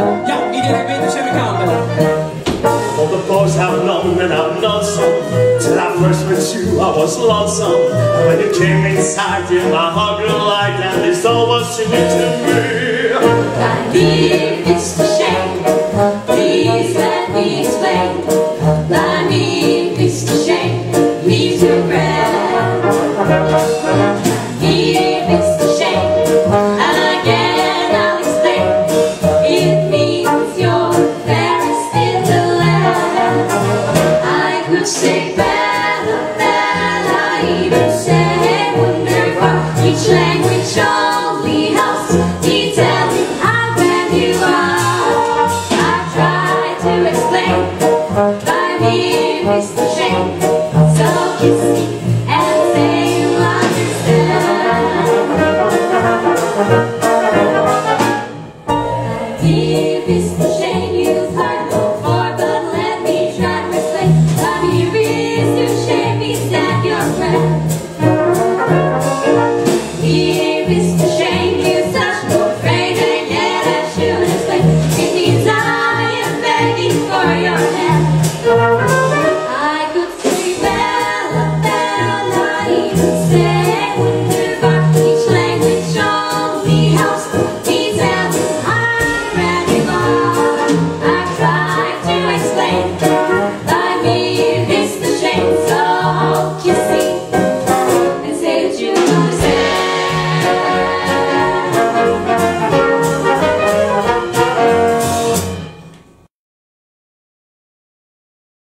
Ja, iedereen weet dat je me kan. All the boys have known and I've known some. Till I first met you, I was lonesome. And when you came inside, yeah, my heart grew light, and this all was singing to me.